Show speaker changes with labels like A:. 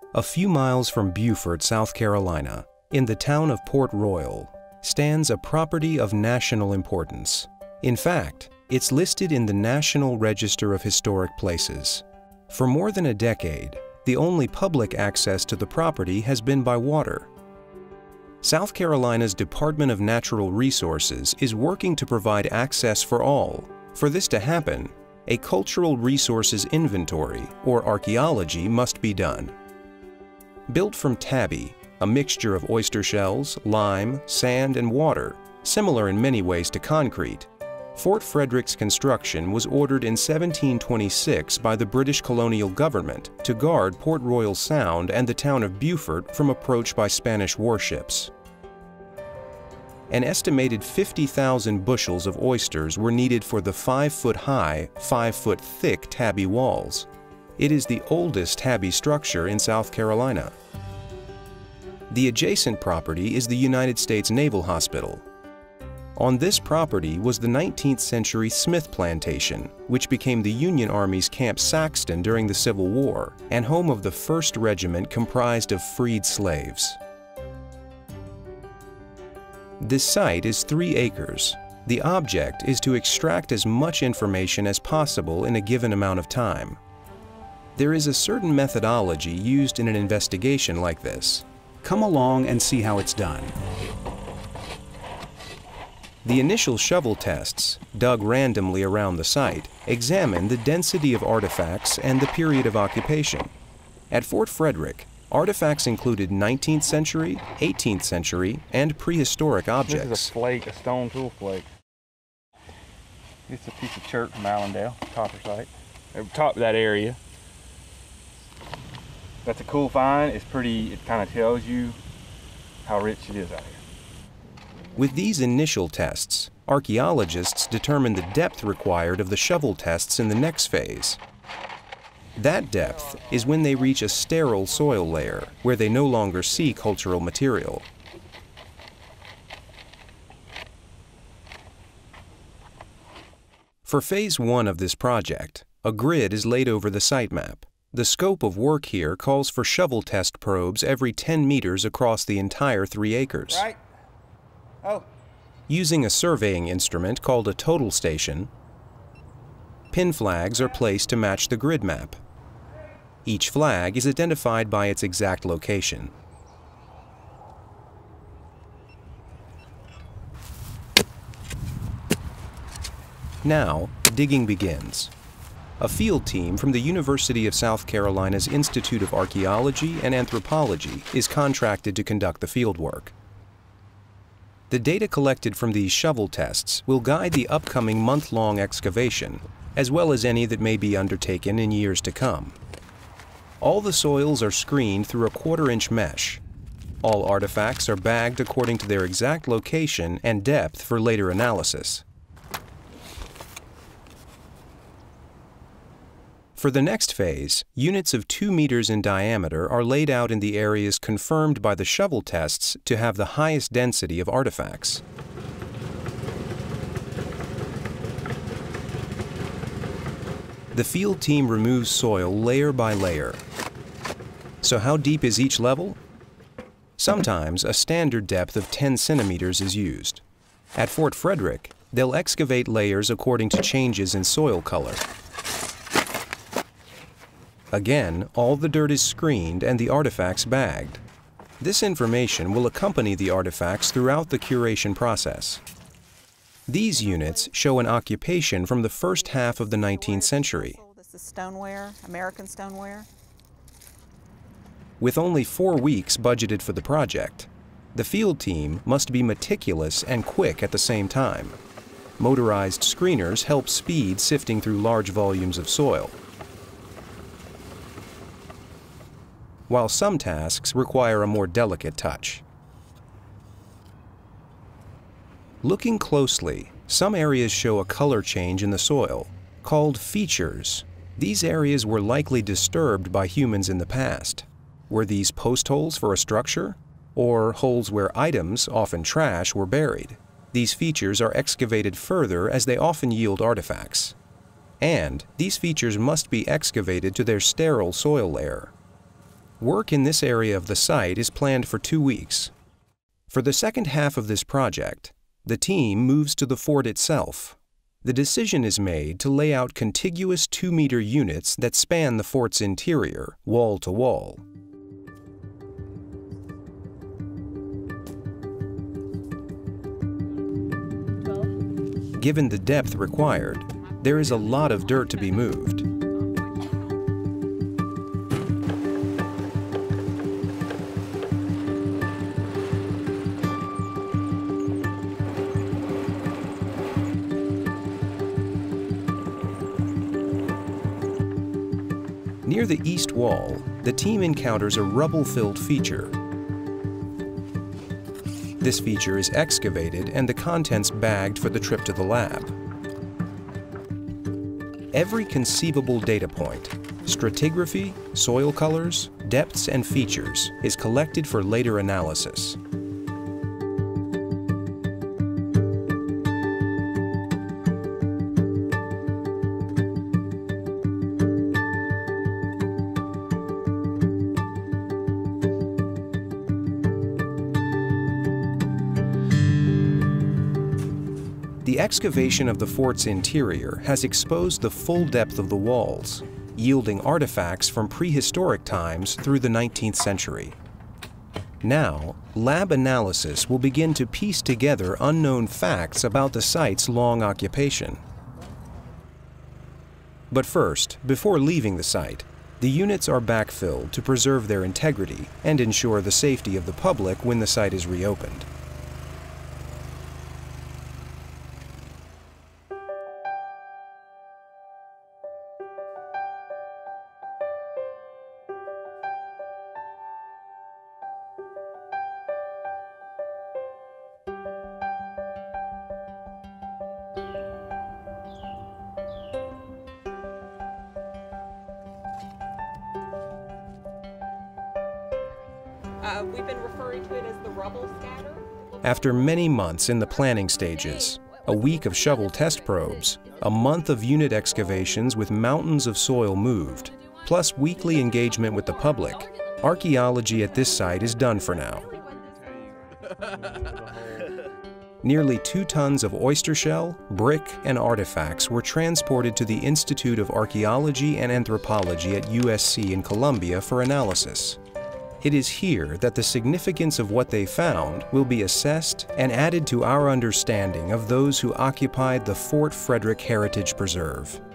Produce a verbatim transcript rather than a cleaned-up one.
A: A few miles from Beaufort, South Carolina, in the town of Port Royal, stands a property of national importance. In fact, it's listed in the National Register of Historic Places. For more than a decade, the only public access to the property has been by water. South Carolina's Department of Natural Resources is working to provide access for all. For this to happen, a cultural resources inventory, or archaeology, must be done. Built from tabby, a mixture of oyster shells, lime, sand, and water, similar in many ways to concrete, Fort Frederick's construction was ordered in seventeen twenty-six by the British colonial government to guard Port Royal Sound and the town of Beaufort from approach by Spanish warships. An estimated fifty thousand bushels of oysters were needed for the five-foot-high, five-foot-thick tabby walls. It is the oldest tabby structure in South Carolina. The adjacent property is the United States Naval Hospital. On this property was the nineteenth century Smith Plantation, which became the Union Army's Camp Saxton during the Civil War and home of the first regiment comprised of freed slaves. This site is three acres. The object is to extract as much information as possible in a given amount of time. There is a certain methodology used in an investigation like this. Come along and see how it's done. The initial shovel tests, dug randomly around the site, examine the density of artifacts and the period of occupation. At Fort Frederick, artifacts included nineteenth century, eighteenth century, and prehistoric objects.
B: This is a flake, a stone tool flake. It's a piece of chert from Allendale, copper site. At the top of that area. That's a cool find. It's pretty, it kind of tells you how rich it is out here.
A: With these initial tests, archaeologists determine the depth required of the shovel tests in the next phase. That depth is when they reach a sterile soil layer, where they no longer see cultural material. For phase one of this project, a grid is laid over the site map. The scope of work here calls for shovel test probes every ten meters across the entire three acres.
B: Right. Oh.
A: Using a surveying instrument called a total station, pin flags are placed to match the grid map. Each flag is identified by its exact location. Now, digging begins. A field team from the University of South Carolina's Institute of Archaeology and Anthropology is contracted to conduct the fieldwork. The data collected from these shovel tests will guide the upcoming month-long excavation, as well as any that may be undertaken in years to come. All the soils are screened through a quarter-inch mesh. All artifacts are bagged according to their exact location and depth for later analysis. For the next phase, units of two meters in diameter are laid out in the areas confirmed by the shovel tests to have the highest density of artifacts. The field team removes soil layer by layer. So how deep is each level? Sometimes a standard depth of ten centimeters is used. At Fort Frederick, they'll excavate layers according to changes in soil color. Again, all the dirt is screened and the artifacts bagged. This information will accompany the artifacts throughout the curation process. These units show an occupation from the first half of the nineteenth century.
C: This is stoneware, American stoneware.
A: With only four weeks budgeted for the project, the field team must be meticulous and quick at the same time. Motorized screeners help speed sifting through large volumes of soil, while some tasks require a more delicate touch. Looking closely, some areas show a color change in the soil, called features. These areas were likely disturbed by humans in the past. Were these post holes for a structure? Or holes where items, often trash, were buried? These features are excavated further as they often yield artifacts. And these features must be excavated to their sterile soil layer. Work in this area of the site is planned for two weeks. For the second half of this project, the team moves to the fort itself. The decision is made to lay out contiguous two-meter units that span the fort's interior, wall to wall. Given the depth required, there is a lot of dirt to be moved. Near the east wall, the team encounters a rubble-filled feature. This feature is excavated and the contents bagged for the trip to the lab. Every conceivable data point, stratigraphy, soil colors, depths, and features is collected for later analysis. The excavation of the fort's interior has exposed the full depth of the walls, yielding artifacts from prehistoric times through the nineteenth century. Now, lab analysis will begin to piece together unknown facts about the site's long occupation. But first, before leaving the site, the units are backfilled to preserve their integrity and ensure the safety of the public when the site is reopened.
C: Uh, we've been referring to it as the rubble scatter.
A: After many months in the planning stages, a week of shovel test probes, a month of unit excavations with mountains of soil moved, plus weekly engagement with the public, archaeology at this site is done for now. Nearly two tons of oyster shell, brick, and artifacts were transported to the Institute of Archaeology and Anthropology at U S C in Columbia for analysis. It is here that the significance of what they found will be assessed and added to our understanding of those who occupied the Fort Frederick Heritage Preserve.